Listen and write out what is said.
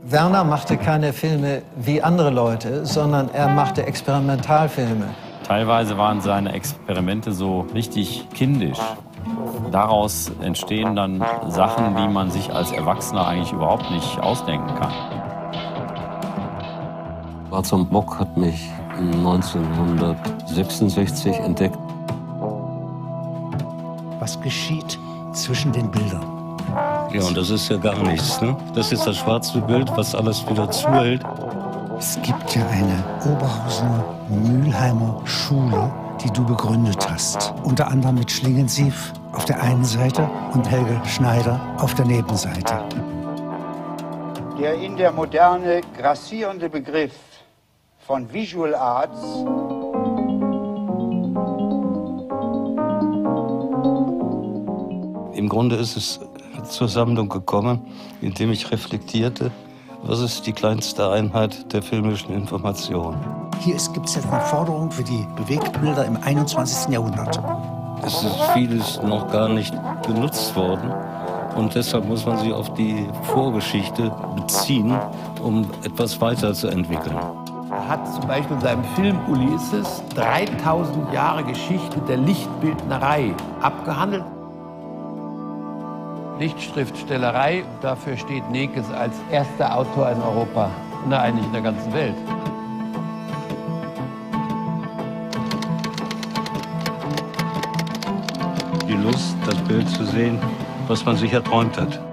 Werner machte keine Filme wie andere Leute, sondern er machte Experimentalfilme. Teilweise waren seine Experimente so richtig kindisch. Daraus entstehen dann Sachen, die man sich als Erwachsener eigentlich überhaupt nicht ausdenken kann. Schwarzer Bock hat mich 1966 entdeckt. Was geschieht zwischen den Bildern? Ja, und das ist ja gar nichts, ne? Das ist das schwarze Bild, was alles wieder zuhält. Es gibt ja eine Oberhausener Mülheimer Schule, die du begründet hast. Unter anderem mit Schlingensief auf der einen Seite und Helge Schneider auf der Nebenseite. Der in der Moderne grassierende Begriff von Visual Arts Im Grunde ist es zur Sammlung gekommen, indem ich reflektierte, was ist die kleinste Einheit der filmischen Information. Hier gibt es jetzt eine Forderung für die Bewegtbilder im 21. Jahrhundert. Es ist vieles noch gar nicht genutzt worden und deshalb muss man sich auf die Vorgeschichte beziehen, um etwas weiterzuentwickeln. Er hat zum Beispiel in seinem Film Ulysses 3000 Jahre Geschichte der Lichtbildnerei abgehandelt. Lichtschriftstellerei, dafür steht Nekes als erster Autor in Europa, eigentlich in der ganzen Welt. Die Lust, das Bild zu sehen, was man sich erträumt hat.